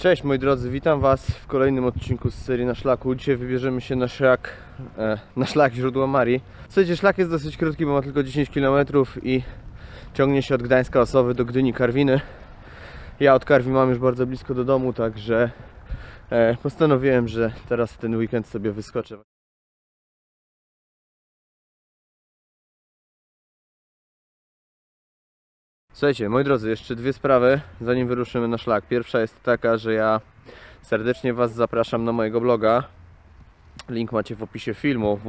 Cześć moi drodzy, witam Was w kolejnym odcinku z serii Na Szlaku. Dzisiaj wybierzemy się na szlak źródła Marii. Słuchajcie, szlak jest dosyć krótki, bo ma tylko 10 km i ciągnie się od Gdańska Osowy do Gdyni Karwiny. Ja od Karwi mam już bardzo blisko do domu, także postanowiłem, że teraz w ten weekend sobie wyskoczę. Słuchajcie, moi drodzy, jeszcze dwie sprawy, zanim wyruszymy na szlak. Pierwsza jest taka, że ja serdecznie Was zapraszam na mojego bloga. Link macie w opisie filmu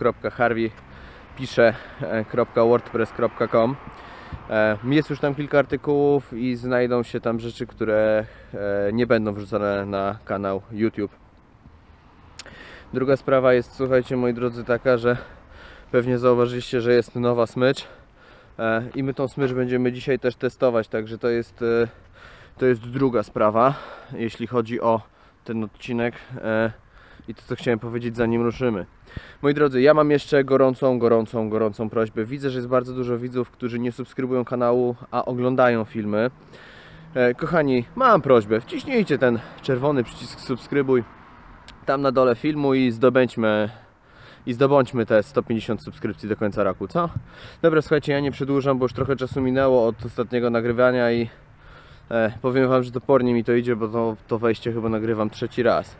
www.harveypisze.wordpress.com. Jest już tam kilka artykułów i znajdą się tam rzeczy, które nie będą wrzucone na kanał YouTube. Druga sprawa jest, słuchajcie moi drodzy, taka, że pewnie zauważyliście, że jest nowa smycz. I my tą smycz będziemy dzisiaj też testować, także to jest druga sprawa, jeśli chodzi o ten odcinek i to, co chciałem powiedzieć, zanim ruszymy. Moi drodzy, ja mam jeszcze gorącą prośbę. Widzę, że jest bardzo dużo widzów, którzy nie subskrybują kanału, a oglądają filmy. Kochani, mam prośbę, wciśnijcie ten czerwony przycisk subskrybuj tam na dole filmu i zdobądźmy te 150 subskrypcji do końca roku, co? Dobra, słuchajcie, ja nie przedłużam, bo już trochę czasu minęło od ostatniego nagrywania i powiem Wam, że topornie mi to idzie, bo to wejście chyba nagrywam trzeci raz.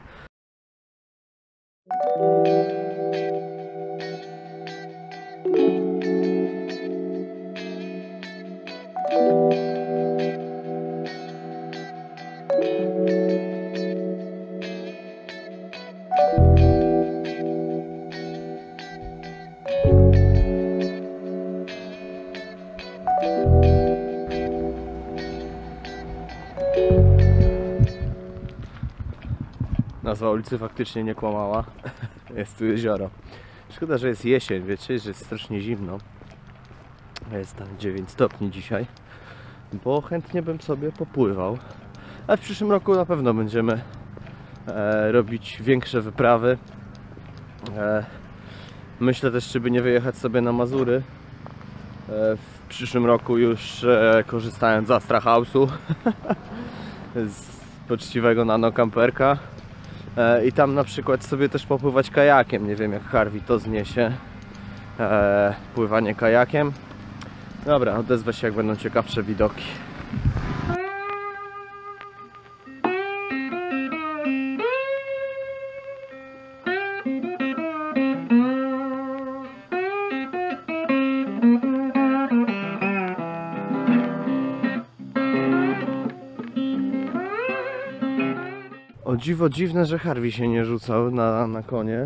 Nazwa ulicy faktycznie nie kłamała. Jest tu jezioro. Szkoda, że jest jesień, wiecie, że jest strasznie zimno. Jest tam 9 stopni dzisiaj, bo chętnie bym sobie popływał. A w przyszłym roku na pewno będziemy robić większe wyprawy. Myślę też, żeby nie wyjechać sobie na Mazury. W przyszłym roku już korzystając z Astra House'u z poczciwego nanokamperka. I tam na przykład sobie też popływać kajakiem. Nie wiem, jak Harvey to zniesie, pływanie kajakiem. Dobra, odezwę się, jak będą ciekawsze widoki. O dziwo dziwne, że Harvey się nie rzucał na konie.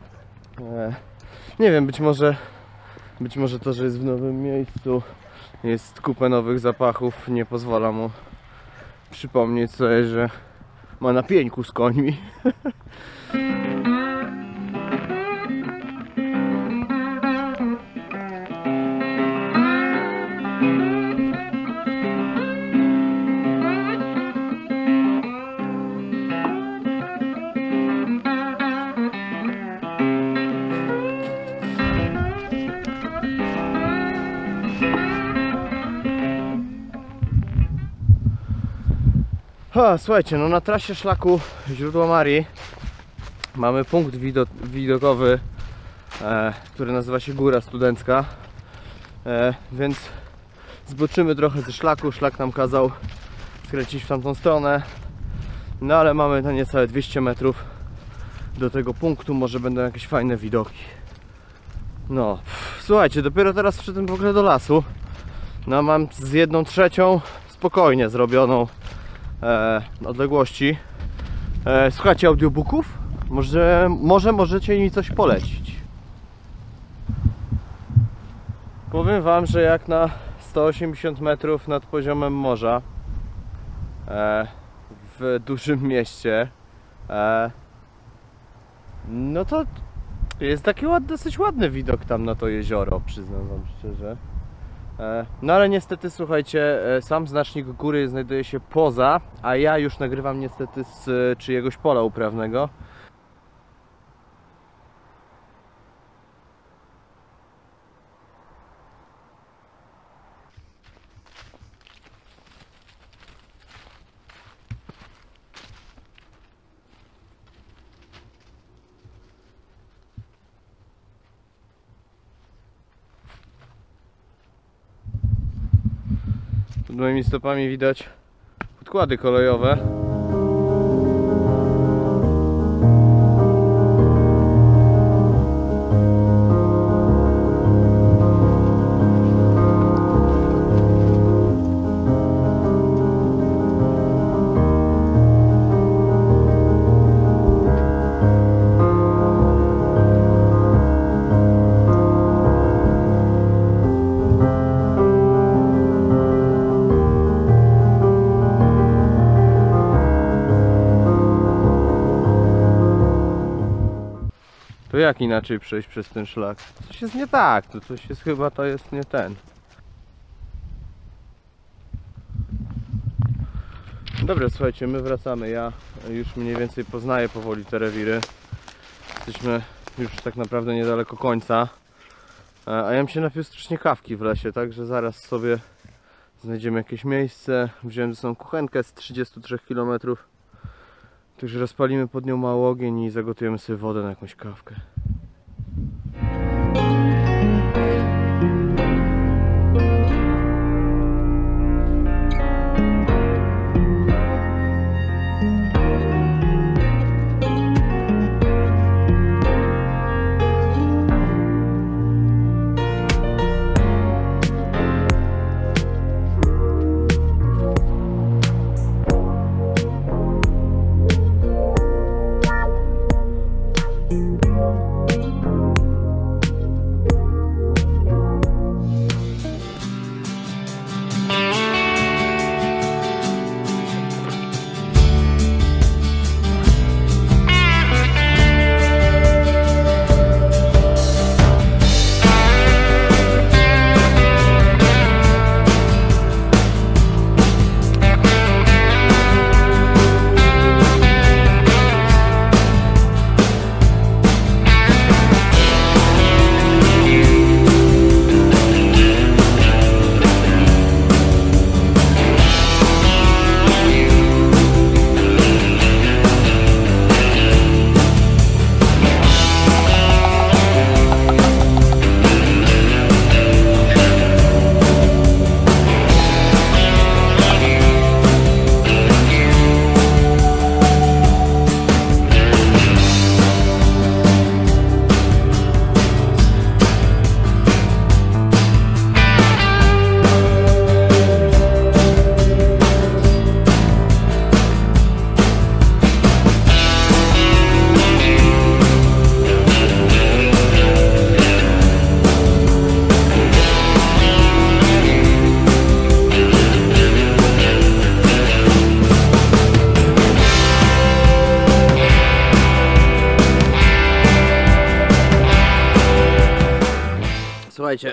Nie wiem, być może to, że jest w nowym miejscu, jest kupę nowych zapachów, nie pozwala mu przypomnieć sobie, że ma na pieńku z końmi. Słuchajcie, no na trasie szlaku źródła Marii mamy punkt widokowy, który nazywa się Góra Studencka, więc zboczymy trochę ze szlaku. Szlak nam kazał skręcić w tamtą stronę, no ale mamy na niecałe 200 metrów do tego punktu, może będą jakieś fajne widoki. No, słuchajcie, dopiero teraz wszedłem w ogóle do lasu. No mam z 1/3 spokojnie zrobioną odległości. Słuchacie audiobooków? Może możecie mi coś polecić. Powiem Wam, że jak na 180 metrów nad poziomem morza w dużym mieście, no to jest taki dosyć ładny widok tam na to jezioro, przyznam Wam szczerze. No ale niestety, słuchajcie, sam znacznik góry znajduje się poza, a ja już nagrywam niestety z czyjegoś pola uprawnego. Pod moimi stopami widać podkłady kolejowe. To jak inaczej przejść przez ten szlak? Coś jest nie tak, to coś jest chyba, to jest nie ten. Dobra, słuchajcie, my wracamy. Ja już mniej więcej poznaję powoli te rewiry. Jesteśmy już tak naprawdę niedaleko końca. A ja bym się napił strasznie kawki w lesie, także zaraz sobie znajdziemy jakieś miejsce. Wziąłem ze sobą kuchenkę z 33 km. Także rozpalimy pod nią mały ogień i zagotujemy sobie wodę na jakąś kawkę. Słuchajcie,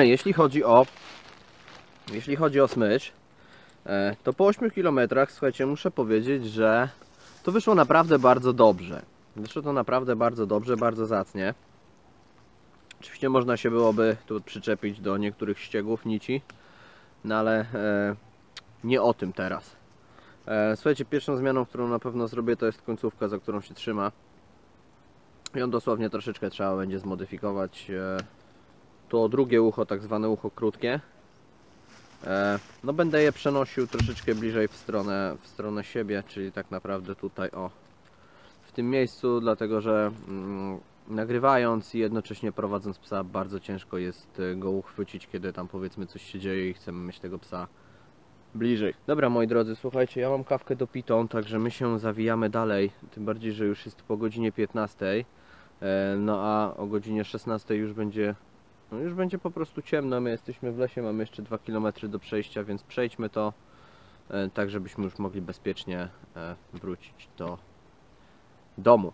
jeśli chodzi o smycz, to po 8 km, słuchajcie, muszę powiedzieć, że to wyszło naprawdę bardzo dobrze. Wyszło to naprawdę bardzo dobrze, bardzo zacnie. Oczywiście można się byłoby tu przyczepić do niektórych ściegów, nici, no ale nie o tym teraz. Słuchajcie, pierwszą zmianą, którą na pewno zrobię, to jest końcówka, za którą się trzyma. Ją dosłownie troszeczkę trzeba będzie zmodyfikować. To drugie ucho, tak zwane ucho krótkie, no będę je przenosił troszeczkę bliżej w stronę siebie, czyli tak naprawdę tutaj, o, w tym miejscu, dlatego że nagrywając i jednocześnie prowadząc psa bardzo ciężko jest go uchwycić, kiedy tam powiedzmy coś się dzieje i chcemy mieć tego psa bliżej. Dobra, moi drodzy, słuchajcie, ja mam kawkę dopitą, także my się zawijamy dalej, tym bardziej, że już jest po godzinie 15, no a o godzinie 16 już będzie po prostu ciemno. My jesteśmy w lesie, mamy jeszcze 2 km do przejścia, więc przejdźmy to tak, żebyśmy już mogli bezpiecznie wrócić do domu.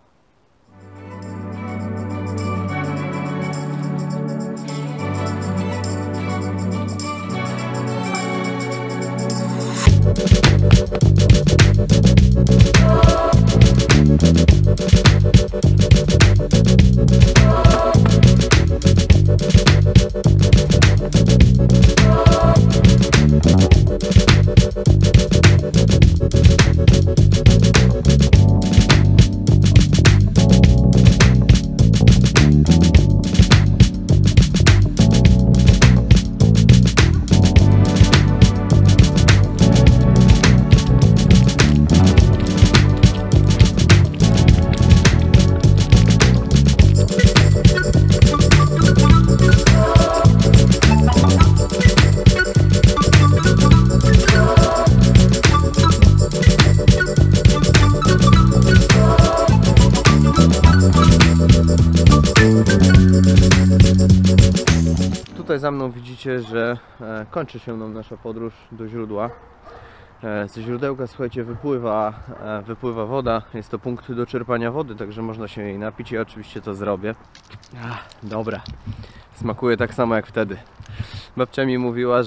tutaj za mną widzicie, że kończy się nam nasza podróż do źródła. Ze źródełka, słuchajcie, wypływa woda. Jest to punkt do czerpania wody, także można się jej napić i oczywiście to zrobię. Dobra, smakuje tak samo jak wtedy. Babcia mi mówiła,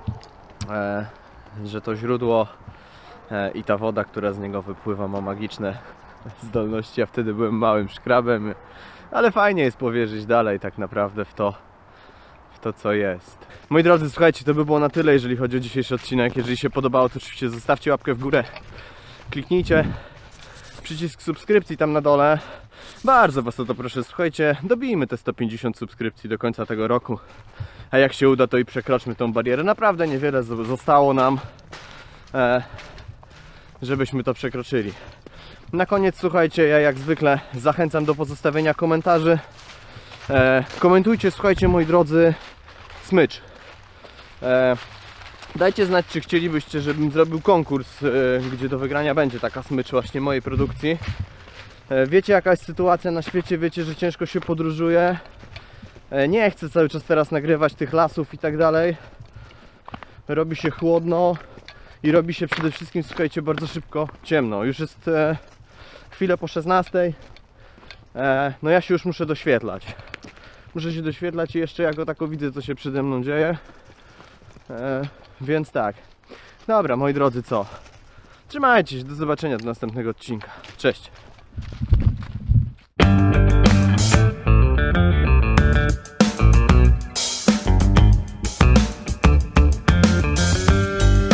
że to źródło i ta woda, która z niego wypływa, ma magiczne zdolności. Ja wtedy byłem małym szkrabem, ale fajnie jest powierzyć dalej tak naprawdę w to, co jest. Moi drodzy, słuchajcie, to by było na tyle, jeżeli chodzi o dzisiejszy odcinek. Jeżeli się podobało, to oczywiście zostawcie łapkę w górę, kliknijcie przycisk subskrypcji tam na dole. Bardzo was o to proszę, słuchajcie, dobijmy te 150 subskrypcji do końca tego roku, a jak się uda, to i przekroczmy tą barierę. Naprawdę niewiele zostało nam, żebyśmy to przekroczyli. Na koniec, słuchajcie, ja jak zwykle zachęcam do pozostawienia komentarzy. Komentujcie, słuchajcie, moi drodzy, smycz. Dajcie znać, czy chcielibyście, żebym zrobił konkurs, gdzie do wygrania będzie taka smycz właśnie mojej produkcji. Wiecie, jaka jest sytuacja na świecie, wiecie, że ciężko się podróżuje. Nie chcę cały czas teraz nagrywać tych lasów i tak dalej. Robi się chłodno i robi się przede wszystkim, słuchajcie, bardzo szybko ciemno. Już jest chwilę po 16. No ja się już muszę doświetlać. Muszę się doświetlać i jeszcze jako tako widzę, co się przede mną dzieje. Więc tak. Dobra, moi drodzy, co? Trzymajcie się, do zobaczenia do następnego odcinka. Cześć!